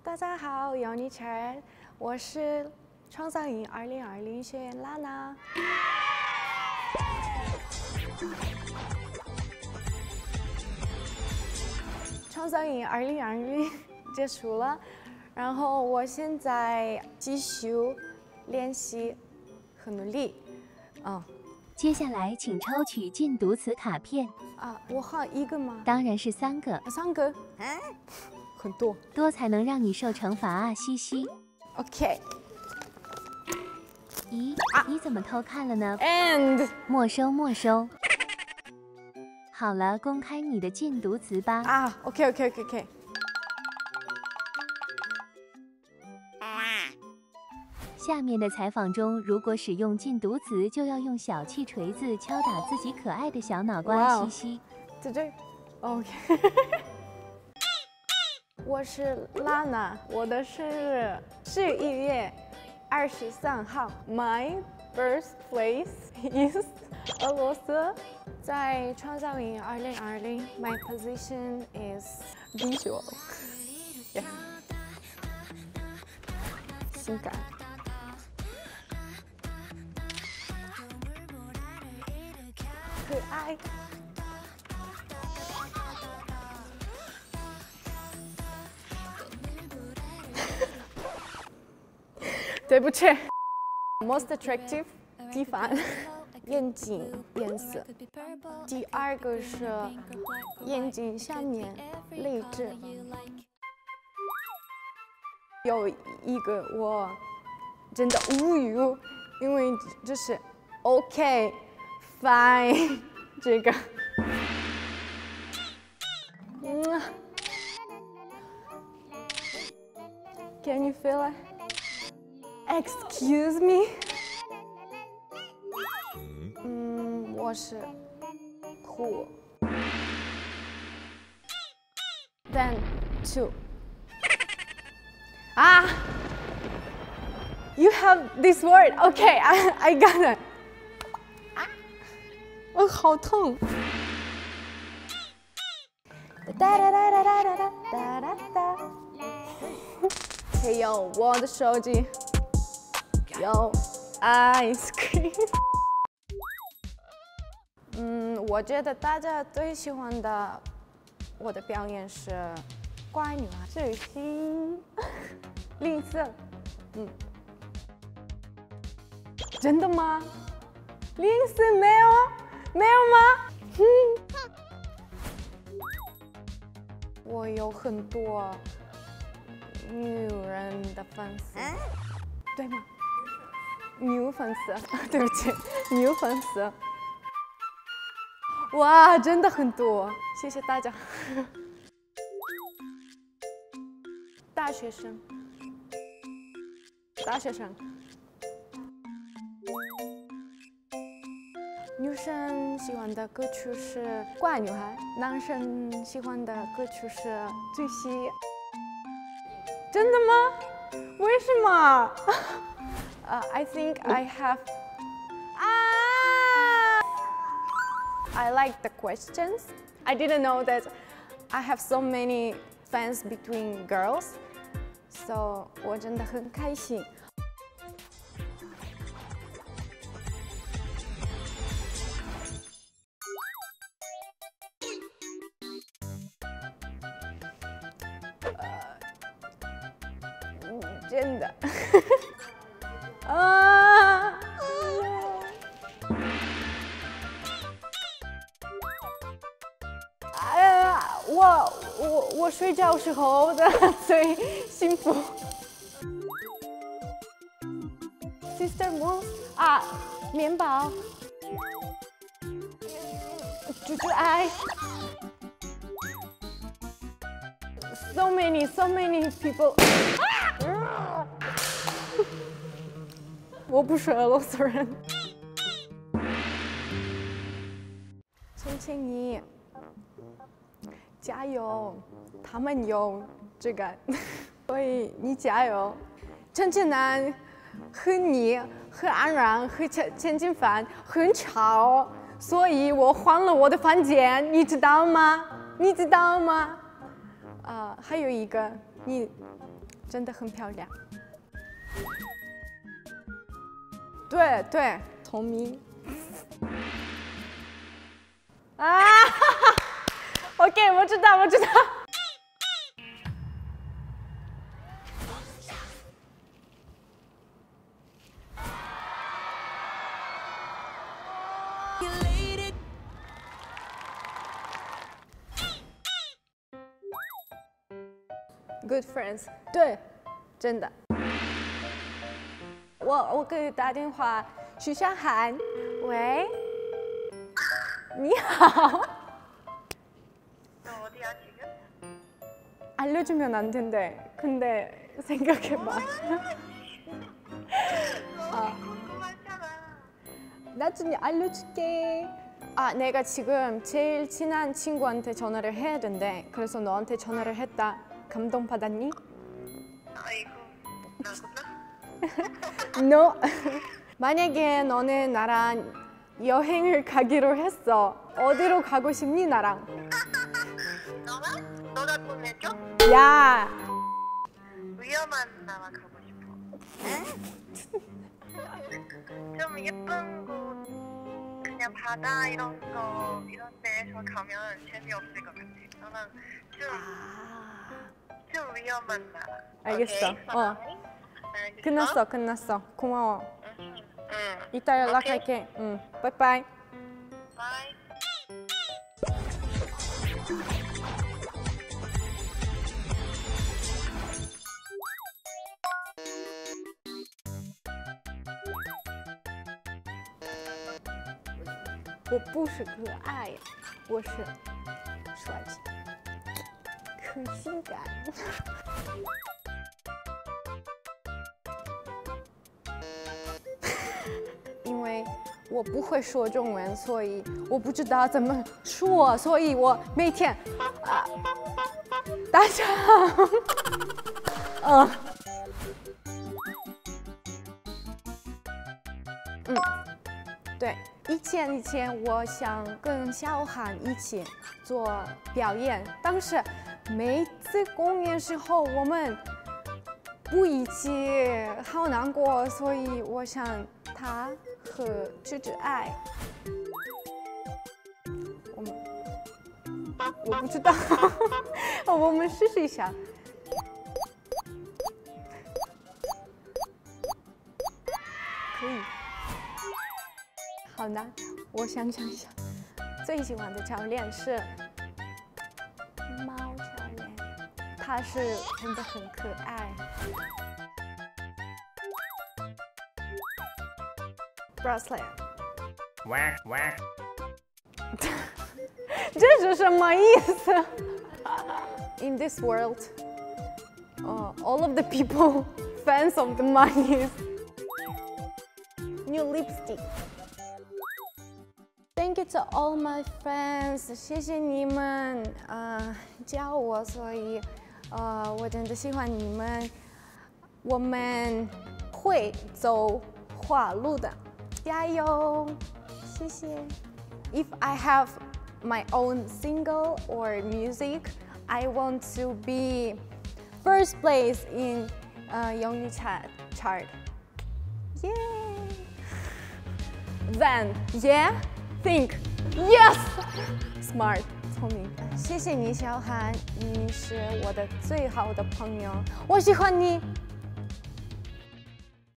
大家好，有你车，我是创造营2020学员拉娜。创造营2020结束了，然后我现在继续练习，很努力。 接下来请抽取禁毒词卡片。 我好一个吗？ 当然是3个。 3个？很多。 多才能让你受惩罚啊，西西。 OK。 咦，你怎么偷看了呢 ？And 没收没收。好了，公开你的禁毒词吧。 OK。 下面的采访中，如果使用禁毒词，就要用小气锤子敲打自己可爱的小脑瓜。西西， 这 OK。我是拉娜，我的生日11月23号。My birthplace is 俄罗斯，在创造营2020。My position is visual。Yeah。性感。可爱。对不起。Most attractive 地方，眼睛颜色。第2个是眼睛下面泪痣。有一个我真的无语，因为这是 OK。Fine， 这个，Can you feel it? Excuse me？ 我是who？ Then 2。You have this word? Okay, I got it. 好痛！还有我的手机，有 ice cream。我觉得大家最喜欢的我的表演是乖女孩，这是吝啬。真的吗？吝啬没有？没有吗？我有很多女人的粉丝，对吗？女粉丝，对不起，女粉丝。哇，真的很多，谢谢大家。大学生。女生喜欢的歌曲是《乖女孩》，男生喜欢的歌曲是《最西》。真的吗？为什么？I think I have. I like the questions. I didn't know that I have so many fans between girls. So 我真的很开心。真的。我睡觉时候的最幸福。Sister Moon 面包。猪猪爱。So many people。我不是俄罗斯人。陈倩妮，加油！他们有这个，所以你加油。陈建南和你和安然和钱金凡很吵，所以我换了我的房间，你知道吗？还有一个你真的很漂亮。对对，同名。啊，OK， 我知道，我知道。Good friends， 对，真的。我给打电话去上海，喂，你好。 어디야 지금? 알려주면 안 된대. 근데 생각해봐. 궁금하잖아. 나중에 알려줄게. 아, 내가 지금 제일 친한 친구한테 전화를 해야 된대. 그래서 너한테 전화를 했다. 감동받았니? 아이고, 나구나. No. 만약에 너는 나랑 여행을 가기로 했어. 어디로 가고 싶니, 나랑? 너랑? 너가 돈 내줘? 야! 위험한 나라 가고 싶어. 좀 예쁜 곳, 그냥 바다 이런 데에서 가면 재미없을 것 같아. 너랑 좀 위험한 나라. 알겠어. 오케이, 어. 알겠어? 끝났어. 고마워. 응. 이따 연락할게. 응. 빠이빠이. 바이. 我不是可爱，我是帅气、可性感。因为我不会说中文，所以我不知道怎么说，所以我每天大家好，对，以前我想跟小韩一起做表演，但是每次公演时候我们不一起，好难过，所以我想他和芝芝爱。我不知道，我们试试一下。可以。好难，我想一下。最喜欢的教练是猫教练，他是真的很可爱。Bracelet， 哇， 这是什么意思 ？In this world, all of the people fans of the money is new lipstick. Thank you to all my friends， 谢谢你们教我，所以我真的喜欢你们。我们会走花路的，加油！谢谢。If I have my own single or music, I want to be first place in 英语 chart. Yay! Then, yeah. Think, yes, smart, 聪明。谢谢你，小韩，你是我的最好的朋友，我喜欢你。